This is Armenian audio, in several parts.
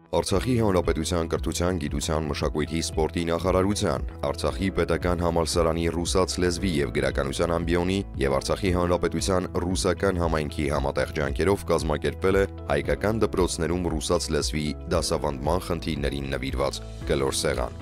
Արցախի հանրապետության կրթության, գիտության, մշակույթի, սպորտի նախարարության, Արցախի պետական համալսարանի ռուսաց լեզվի եւ գրականության ամբիոնի եւ Արցախի հանրապետության ռուսական համայնքի համատեղ ջանքերով կազմակերպվել է հայկական դպրոցներում ռուսաց լեզվի դասավանդման խնդիրներին նվիրված կլոր սեղան։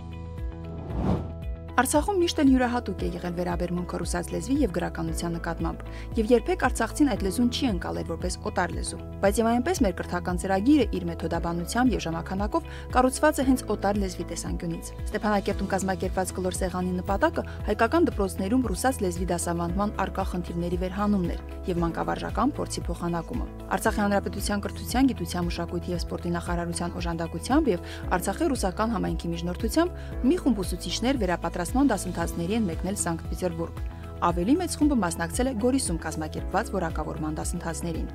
Արցախում միշտ էլ յուրահատուկ է եղել վերաբերմունքը ռուսաց լեզվի եւ գրականության նկատմամբ, եւ երբեք արցախցին այդ լեզուն չի ընկալել որպես օտար լեզու։ Բայց եւ այնպես մեր կրթական ծրագիրը իր մեթոդաբանությամբ եւ ժամանականակով կառուցված է հենց օտար լեզվի տեսանկյունից։ Ստեփանակերտում կազմակերպված կլոր սեղանի նպատակը հայկական դպրոցներում ռուսաց լեզվի դասավանդման առկա խնդիրների վերհանումն էր եւ մանկավարժական փորձի փոխանակումը։ Արցախի հանրապետության կրթության, գիտության, մշակույթի եւ սպորտի նախարարության օժանդակությամբ եւ Արցախի ռուսական համայնքի միջնորդությամբ մի խումբ ուսուցիչներ վերապատրաստման դասընթացների են մեկնել Սանկտ Պետերբուրգ։ Ավելի մեծ խումբը մասնակցել է Գորիսում կազմակերպված որակավորման դասընթացներին։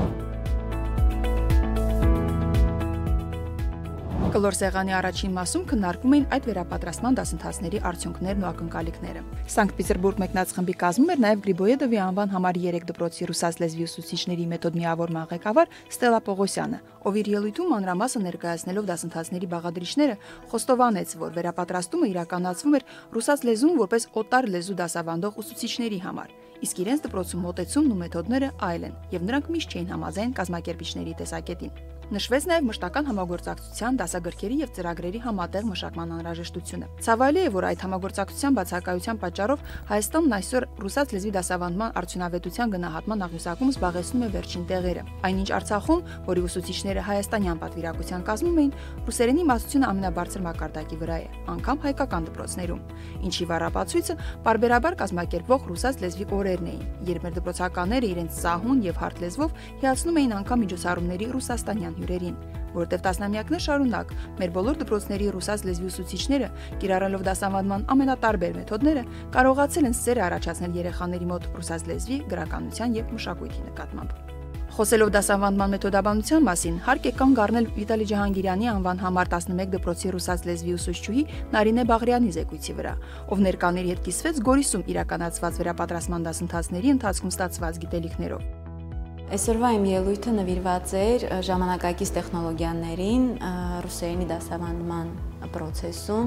Կլոր սեղանի առաջին մասում քննարկվում էին այդ վերապատրաստման դասընթացների արդյունքներն ու ակնկալիքները։ Սանկտ Պետերբուրգ մեկնածխմբի կազմում էր նաև Գրիբոյեդովի անվան համար 3 դպրոցի ռուսաց լեզվի ուսուցիչների մեթոդ միավորման ղեկավար Ստելա Պողոսյանը, ով իր ելույթում մանրամասը ներկայացնելով դասընթացների բաղադրիչները խոստովանեց, որ վերապատրաստումը իրականացվում էր ռուսաց լեզուն որպես օտար լեզու դասավանդող ուսուցիչների համար, իսկ իրենց դպրոցում մոտեցումն ու մեթոդները այլ են, եւ նրանք միշտ չէին համաձայն կազմակերպիչների տեսակետին։ Նշվեց նաև մշտական համագործակցության, դասագրքերի եւ ծրագրերի համատեղ մշակման անհրաժեշտությունը։ Ցավալի է, որ այդ համագործակցության բացակայության պատճառով Հայաստանն այսօր ռուսաց լեզվի դասավանդման արդյունավետության գնահատման աղյուսակում զբաղեցնում է վերջին տեղերը։ Այնինչ Արցախում, որի ուսուցիչները հայաստանյան պատվիրակության կազմում էին, ռուսերենի իմաստությունը ամենաբարձր մակարդակի վրա է, անգամ հայկական դպրոցներում։ Ինչի վառապացույցը պարբերաբար կազմակերպվող ռուսաց լեզվի օրերն էին, երբ մեր դպրոցականները իրենց սահուն եւ հարթ լեզվով հիացնում էին անգամ միջոցառումների ռուսաստանյան հյուրերին, որտեղ տասնամյակներ շարունակ մեր բոլոր դպրոցների ռուսաց լեզվի ուսուցիչները, կիրառելով դասավանդման ամենատարբեր մեթոդները, կարողացել են սեր առաջացնել երեխաների մոտ ռուսաց լեզվի, գրականության եւ մշակույթի նկատմամբ։ Խոսելով դասավանդման մեթոդաբանության մասին, հարկ է կանգ առնել Վիտալի Ջահանգիրյանի անվան համար 11 դպրոցի ռուսաց լեզվի ուսուցչուհի Նարինե Բաղրյանի զեկույցի վրա, ով ներկաների հետ կիսվեց Գորիսում իրականացված վերապատրաստման դասընթացների ընթացքում ստացված գիտելիքներով։ Այսօրվա իմ ելույթը նվիրված էր ժամանակակից տեխնոլոգիաներին ռուսերենի դասավանդման պրոցեսում։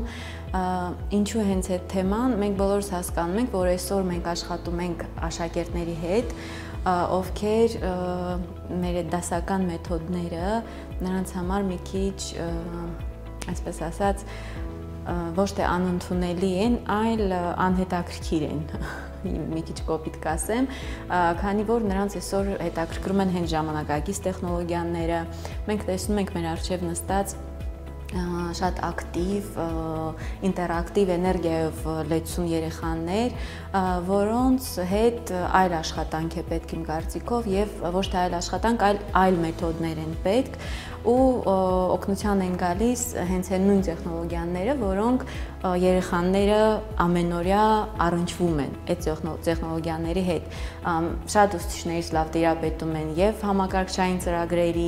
Ինչու հենց այդ թեման, մենք բոլորս հասկանում ենք, որ այսօր մենք աշխատում ենք աշակերտների հետ, ովքեր մեր դասական մեթոդները նրանց համար մի քիչ, այսպես ասած, ոչ թե անընդունելի են, այլ անհետաքրքիր են, մի քիչ կոպիտ կասեմ, քանի որ նրանց այսօր հետաքրքրում են հենց ժամանակակից տեխնոլոգիաները, մենք տեսնում ենք մեր առջև նստած շատ ակտիվ, ինտերակտիվ էներգիայով լեցուն երեխաներ, որոնց հետ այլ աշխատանք է պետք իմ կարծիքով եւ ոչ թե այլ աշխատանք, այլ մեթոդներ են պետք ու օգնության են գալիս հենց այն նույն տեխնոլոգիաները, որոնք երեխաները ամենօրյա առնչվում են այդ տեխնոլոգիաների հետ։ Շատ ուսուցիչներից լավ տիրապետում են եւ համակարգչային ծրագրերի,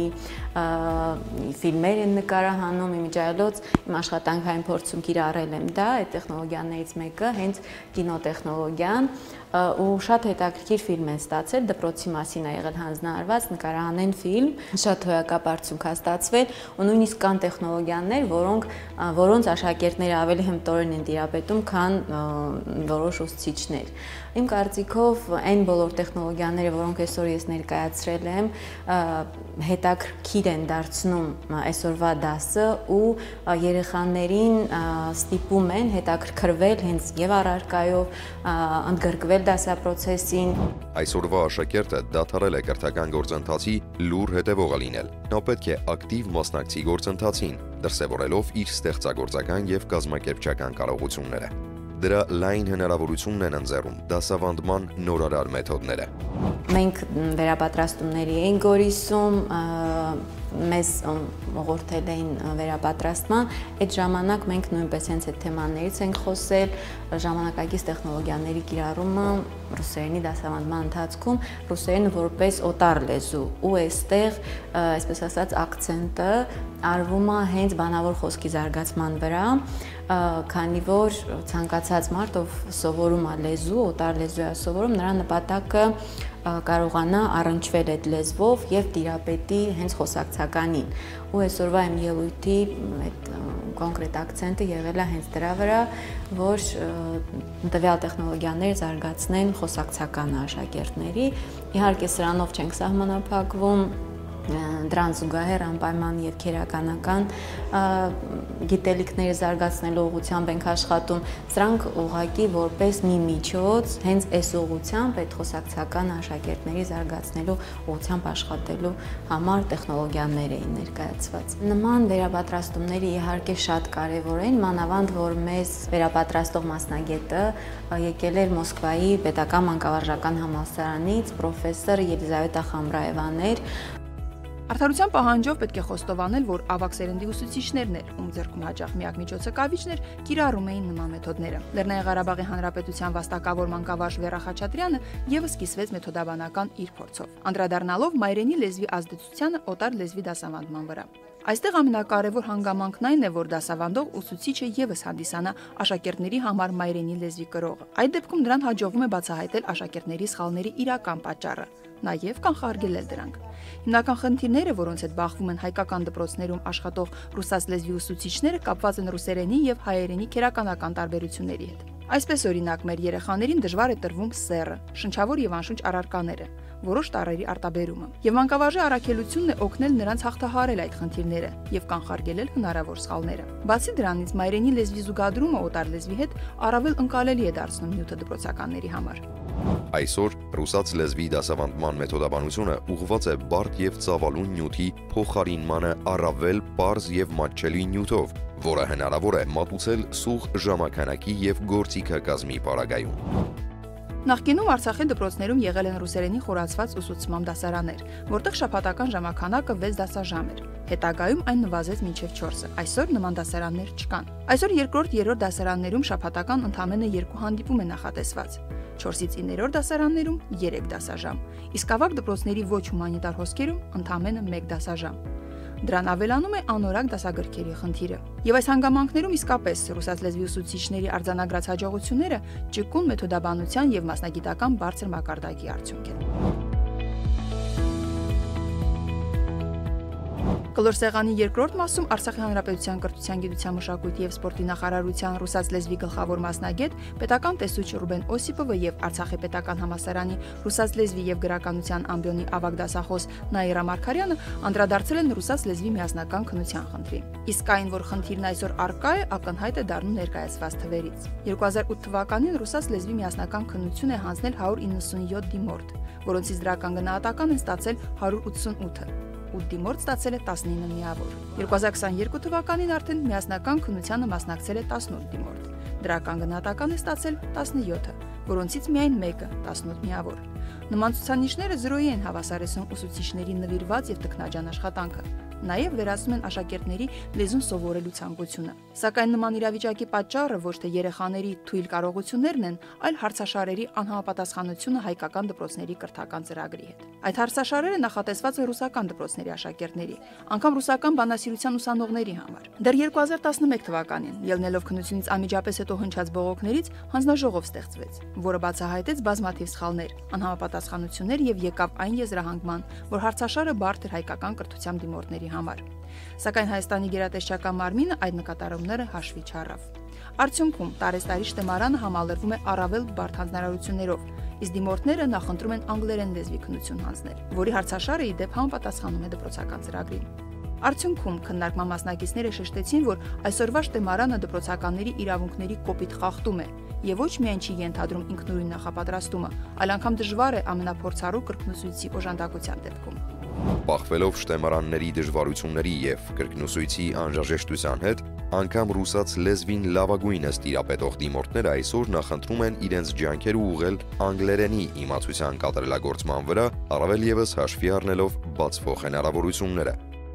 ֆիլմեր են նկարահանում, իմիջիայլոց իմ աշխատանքային փորձում կիրառել եմ դա, այդ տեխնոլոգիաներից մեկը հենց կինոտեխնոլոգիան ու շատ հետաքրքիր ֆիլմ են ստացել, դպրոցի մասին է եղել հանձնարարված, նկարահանեն ֆիլմ, շատ հոյակապ արդյունք է ստացվել ու նույնիսկ կան տեխնոլոգիաներ, որոնց աշակերտները ավելի հմտորեն են տիրապետում, քան որոշ ուսուցիչներ։ Իմ կարծիքով այն բոլոր տեխնոլոգիաները, որոնք այսօր ես ներկայացրել եմ, հետաքրքիր են դարձնում այսօրվա դասը ու երեխաներին ստիպում են հետաքրքրվել հենց եւ առարկայով, ընդգրկվել դասապրոցեսին։ Այսօրվա աշակերտը դադարել է կրթական գործընթացի լուր հետևողը լինել։ Նա պետք է ակտիվ մասնակցի գործընթացին, դրսևորելով իր ստեղծագործական եւ կազմակերպչական կարողությունները։ Դրա լայն հնարավորությունն են ընձեռում դասավանդման նորարար մեթոդները։ Մենք վերապատրաստումների ենք Գորիսում, մեզ ուղղորդել էին վերապատրաստման, այդ ժամանակ մենք նույնպես հենց այդ թեմաներից ենք խոսել, ժամանակակից տեխնոլոգիաների կիրառումը ռուսերենի դասավանդման ընթացքում, ռուսերենը որպես օտար լեզու ու այստեղ, այսպես ասած, ակցենտը արվում է հենց բանավոր խոսքի զարգացման վրա, քանի որ ցանկացած մարդ, ով սովորում է լեզու, օտար լեզու է սովորում, նրա նպատակը կարողանա առնչվել այդ լեզվով եւ տիրապետի հենց խոսակցականին։ Ու այսօրվա իմ ելույթի այդ կոնկրետ акցենտը եղել է հենց դրա վրա, որ տվյալ տեխնոլոգիաներ զարգացնեն խոսակցական աշակերտների։ Իհարկե սրանով չենք սահմանափակվում, դրան զուգահեռ անպայման եւ քերականական գիտելիքները զարգացնելու ուղղությամբ ենք աշխատում, սրանք ուղղակի որպես մի միջոց հենց այս ուղղությամբ այդ խոսակցական աշակերտների զարգացնելու ուղղությամբ աշխատելու համար տեխնոլոգիաներ էին ներկայացված։ Նման վերապատրաստումները իհարկե շատ կարևոր են, մանավանդ որ մեզ վերապատրաստող մասնագետը եկել էր Մոսկվայի պետական մանկավարժական համալսարանից, պրոֆեսոր Ելիզավետա Խամրաևան էր։ Արդարության պահանջով պետք է խոստովանել, որ ավագ սերնդի ուսուցիչներն էր, ում ձեռքում հաճախ միակ միջոցը կավիճն էր, կիրառում էին նման մեթոդները։ Լեռնային Ղարաբաղի Հանրապետության վաստակավոր մանկավարժ Վերա Խաչատրյանը ևս կիսվեց մեթոդաբանական իր փորձով, անդրադառնալով մայրենի լեզվի ազդեցությանը օտար լեզվի դասավանդման վրա։ Այստեղ ամենակարևոր հանգամանքն այն է, որ դասավանդող ուսուցիչը ևս հանդիսանա աշակերտների համար մայրենի լեզվի կրողը։ Այդ դեպքում նրան հաջողվում է բացահայտել աշակերտների սխալների իրական պատճառը, նաև կանխարգելել դրանք։ Հիմնական խնդիրները, որոնց հետ բախվում են հայկական դպրոցներում աշխատող ռուսաց լեզվի ուսուցիչները, կապված են ռուսերենի եւ հայերենի քերականական տարբերությունների հետ։ Այսպես օրինակ, մեր երեխաներին դժվար է տրվում սեռը, շնչավոր եւ անշունչ առարկաները, որոշ տառերի արտաբերումը։ Եվ մանկավարժի առաքելությունն է օգնել նրանց հաղթահարել այդ խնդիրները եւ կանխարգելել հնարավոր սխալները։ Բացի դրանից, մայրենի լեզվի զուգադրումը օտար լեզվի հետ առավել ընկալելի է դարձնում նյութը դպրոցականների համար։ Այսօր ռուսաց լեզվի դասավանդման մեթոդաբանությունը ուղղված է բարդ եւ ծավալուն նյութի փոխարինմանը առավել պարզ եւ մատչելի նյութով, որը հնարավոր է մատուցել սուղ ժամանականակի եւ գործիքակազմի պարագայում։ Նախկինում Արցախի դպրոցներում եղել են ռուսերենի խորացված ուսուցման դասարաններ, որտեղ շաբաթական ժամանականակը 6 դասաժամ էր։ Հետագայում այն նվազեց մինչև 4-ը։ Այսօր նման դասարաններ չկան։ Այսօր երկրորդ-երրորդ դասարաններում շաբաթական ընդամենը 2 հանդիպում է նախատեսված։ 4-ից 9-րդ դասարաններում 3 դասաժամ, իսկ ավագ դպրոցների ոչ հումանիտար հոսքերում ընդամենը 1 դասաժամ։ Դրան ավելանում է անորակ դասագրքերի խնդիրը։ Եվ այս հանգամանքներում իսկապես ռուսաց լեզվի ուսուցիչների արձանագրած հաջողությունները ճկուն մեթոդաբանության եւ մասնագիտական բարձր մակարդակի արդյունք են։ Կլորսեղանի երկրորդ մասում Արցախի Հանրապետության կրթության, գիտության, մշակույթի եւ սպորտի նախարարության ռուսաց լեզվի գլխավոր մասնագետ, պետական տեսուչ Ռուբեն Օսիպովը եւ Արցախի պետական համալսարանի ռուսաց լեզվի եւ գրականության ամբիոնի ավագ դասախոս Նաիրա Մարգարյանը անդրադարձել են ռուսաց լեզվի միասնական քննության խնդրին։ Իսկ այն, որ խնդիրն այսօր առկա է, ակնհայտ է դառնում ներկայացված թվերից։ 2008 թվականին ռուսաց լեզվի միասնական քննություն է հանձնել 197 դիմորդ, որոնցից դրական գնահատական են ստացել 188-ը։ 8 դիմորդ ստացել է 19 միավոր։ 2022 թվականին արդեն միասնական քննությանը մասնակցել է 18 դիմորդ։ Դրական գնահատական է ստացել 17-ը, որոնցից միայն մեկը 18 միավոր։ Նման ցուցանիշները զրոյի են հավասարեցնում ուսուցիչների նվիրված եւ տքնաջան աշխատանքը։ Նաև վերացնում են աշակերտների լեզուն սովորելու ցանկությունը։ Սակայն նման իրավիճակի պատճառը ոչ թե երեխաների թույլ կարողություններն են, այլ հարցաշարերի անհամապատասխանությունը հայկական դպրոցների կրթական ծրագրի հետ։ Այդ հարցաշարերը նախատեսված են ռուսական դպրոցների աշակերտների, անգամ ռուսական բանասիրության ուսանողների համար։ Դեռ 2011 թվականին, ելնելով քննությունից անմիջապես հետո հնչած բողոքներից, հանձնաժողով ստեղծվեց, որը բացահայտեց բազմաթիվ սխալներ, անհամապատասխանություններ եւ եկավ այն եզրահանգման, որ հարցաշարը բարդ էր հայկական կրթության դիմորդների համար։ Սակայն Հայաստանի գերատեսչական մարմինը այդ նկատառումները հաշվի չառավ։ Արդյունքում տարեստարի շտեմարանը համալրվում է առավել բարդ հանձնարարություններով, իսկ դիմորդները նախընտրում են անգլերեն լեզվի քննություն հանձնել, որի հարցաշարը ի դեպ համապատասխանում է դպրոցական ծրագրին։ Արդյունքում քննարկման մասնակիցները շեշտեցին, որ այսօրվա շտեմարանը դպրոցականների իրավունքների կոպիտ խախտում է եւ ոչ միայն չի ենթադրում ինքնուրույն նախապատրաստումը, այլ անգամ դժվար է ամենափորձառու կրկնուսույցի օժանդակության դեպքում։ Բախվելով շտեմարանների դժվարությունների եւ կրկնուսույցի անհրաժեշտության հետ, անգամ ռուսաց լեզվին լավագույնս տիրապետող դիմորդները այսօր նախընտրում են իրենց ջանքերը ուղղել անգլերենի իմացության կատարելագործման վրա, առավել եւս հաշվի առնելով բացվող հնարավորությունները։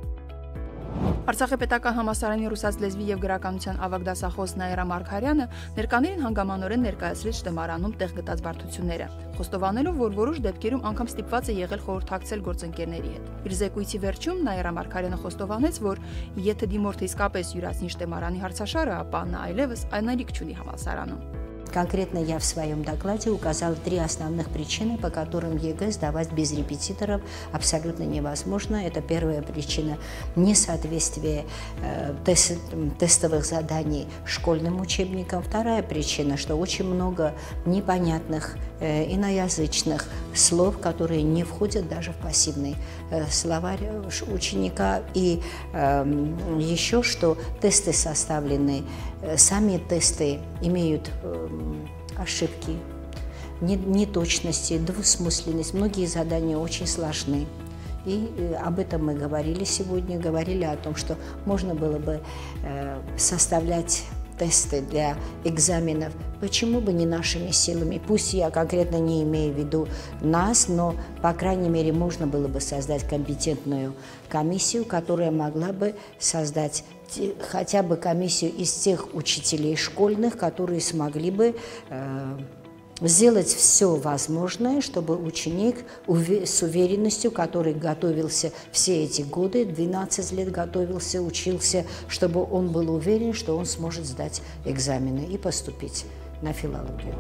Արցախի պետական համալսարանի ռուսաց լեզվի եւ գրականության ավագ դասախոս Նաիրա Մարգարյանը ներկաներին հանգամանորեն ներկայացրեց շտեմարանում տեղ գտած բարդությունները, խոստովանելով, որ որոշ դեպքերում անգամ ստիպված է եղել խորհրդակցել գործընկերների հետ։ Իր զեկույցի վերջում Նաիրա Մարգարյանը խոստովանեց, որ եթե դիմորդը իսկապես յուրացնի շտեմարանի հարցաշարը, ապա նա այլևս անելիք չունի համալսարանում։ Конкретно я в своем докладе указала 3 основных причины, по которым ЕГЭ сдавать без репетиторов абсолютно невозможно. Это первая причина – несоответствие тестовых заданий школьным учебникам. Вторая причина, что очень много непонятных иноязычных слов, которые не входят даже в пассивный словарь ученика. И еще что тесты составлены, сами тесты имеют ошибки, неточности, двусмысленность. Многие задания очень сложны. И об этом мы говорили сегодня, говорили о том, что можно было бы составлять тесты для экзаменов, почему бы не нашими силами, пусть я конкретно не имею в виду нас, но, по крайней мере, можно было бы создать компетентную комиссию, которая могла бы создать хотя бы комиссию из тех учителей школьных, которые смогли бы сделать все возможное, чтобы ученик с уверенностью, который готовился все эти годы, 12 лет готовился, учился, чтобы он был уверен, что он сможет сдать экзамены и поступить на филологию.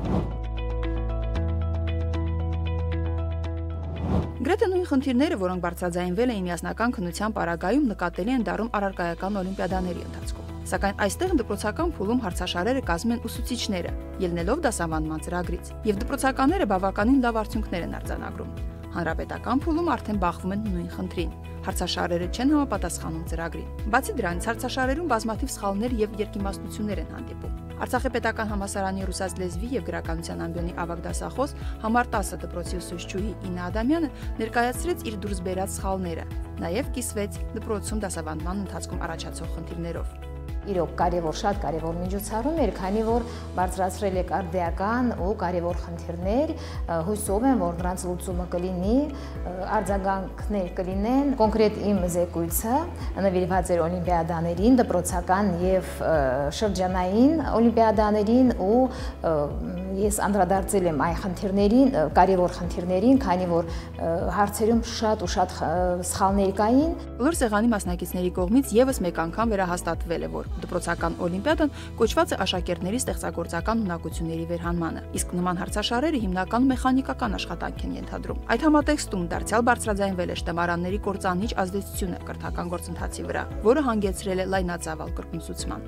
Գրեթե նույն խնդիրները, որոնք բարձրաձայնվել էին միասնական քննության պարագայում, նկատելի են դառնում առարկայական օլիմպիադաների ընթացքում։ Սակայն այստեղ դպրոցական փուլում հարցաշարերը կազմում են ուսուցիչները, ելնելով դասավանդման ծրագրից, եւ դպրոցականները բավականին լավ արդյունքներ են արձանագրում։ Հանրապետական փուլում արդեն բախվում են նույն խնդրին։ Հարցաշարերը չեն համապատասխանում ծրագրին։ Բացի դրանից, հարցաշարերում բազմաթիվ սխալներ եւ երկիմաստություններ են հանդիպում։ Արցախի պետական համալսարանի ռուսաց լեզվի եւ գրականության ամբիոնի ավագ դասախոս համար 10 դպրոցի ուսուցչուհի Իննա Ադամյանը ներկայացրեց իր դուրս բերած սխալները, նաեւ կիսվեց դպրոցում դասավանդման ընթացքում առաջացող խնդիրներով։ Իրոք կարևոր, շատ կարևոր միջոցառում էր, քանի որ բարձրացրել է արդիական ու կարևոր խնդիրներ, հույսով եմ, որ նրանց լուծումը կլինի, արձագանքներ կլինեն։ Կոնկրետ իմ զեկույցը նվիրված էր օլիմպիադաներին, դպրոցական եւ շրջանային օլիմպիադաներին ու ես անդրադարձել եմ այն խնդիրներին, կարևոր խնդիրներին, քանի որ հարցերում շատ ու շատ սխալներ կային։ Բոլոր սեղանի մասնակիցների կողմից եւս մեկ անգամ վերահաստատվել է, որ դպրոցական օլիմպիադան կոչված է աշակերտների ստեղծագործական ունակությունների վերհանմանը, իսկ նման հարցաշարերը հիմնականում մեխանիկական աշխատանք են ենթադրում։ Այդ համատեքստում դարձյալ բարձրաձայնվել է շտեմարանների կործանիչ ազդեցությունը կրթական գործընթացի վրա, որը հանգեցրել է լայնածավալ կրկնուսուցման։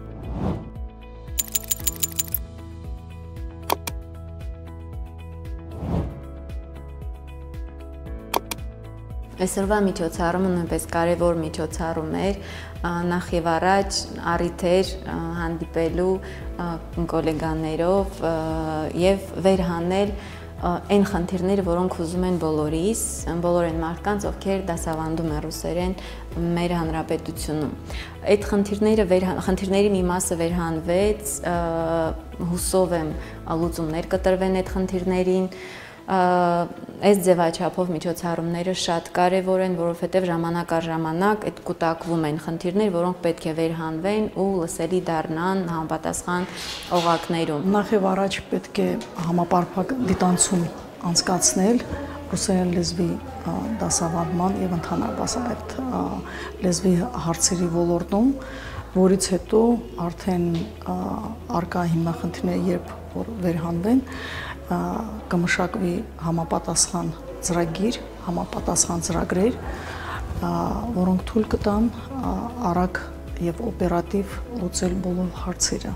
Այսօրվա միջոցառումը նույնպես կարևոր միջոցառում էր, նախ եւ առաջ առիթ էր հանդիպելու գոլեգաներով եւ վերհանել այն խնդիրները, որոնք ուզում են բոլորիս, բոլոր այն մարդկանց, ովքեր դասավանդում են ռուսերեն մեր հանրապետությունում։ Այդ խնդիրների մի մասը վերհանվեց, հուսով եմ լուծումներ կտրվեն այդ խնդիրներին։ Այս ձևաչափով միջոցառումները շատ կարևոր են, որովհետև ժամանակ առ ժամանակ այդ կուտակվում են խնդիրներ, որոնք պետք է վերհանվեն ու լսելի դառնան համապատասխան օղակներում։ Նախ եւ առաջ պետք է համապարփակ դիտանցում անցկացնել ռուսերեն լեզվի դասավանդման եւ ընդհանրապես այդ լեզվի հարցերի ոլորտում, որից հետո արդեն արկա հիմնախնդիրները երբ որ վերհանվեն, կմշակվի համապատասխան ծրագիր, համապատասխան ծրագրեր, որոնք թույլ կտան արագ եւ օպերատիվ լուծել բոլոր հարցերը։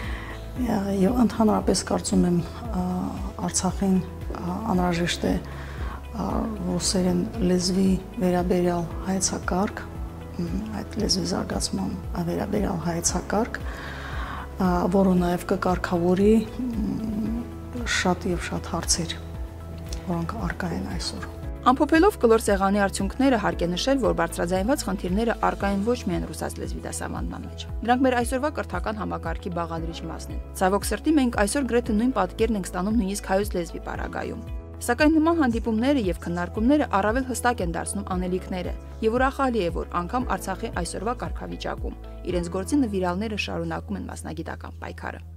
Եվ ընդհանրապես կարծում եմ Արցախին անհրաժեշտ է ռուսերեն լեզվի վերաբերյալ հայեցակարգ, այդ լեզվի զարգացման վերաբերյալ հայեցակարգ, որը նաեւ կկարգավորի շատ եւ շատ հարցեր, որոնք առկա են այսօր։ Ամփոփելով կլոր սեղանի արդյունքները հարկ է նշել, որ բարձրաձայնված խնդիրները առկա են ոչ միայն ռուսաց լեզվի դասավանդման մեջ։ Դրանք մեր այսօրվա կրթական համակարգի բաղադրիչ մասն են։ Ցավոք սրտի մենք այսօր գրեթե նույն պատկերն ենք ստանում նույնիսկ հայոց լեզվի պարագայում։ Սակայն նման հանդիպումները եւ քննարկումները առավել հստակ են դարձնում անելիքները, եւ ուրախալի է, որ անգամ Արցախի այսօրվա կարգավիճակում իրենց գործի նվիրալները շարունակում են մասնագիտական պայքարը։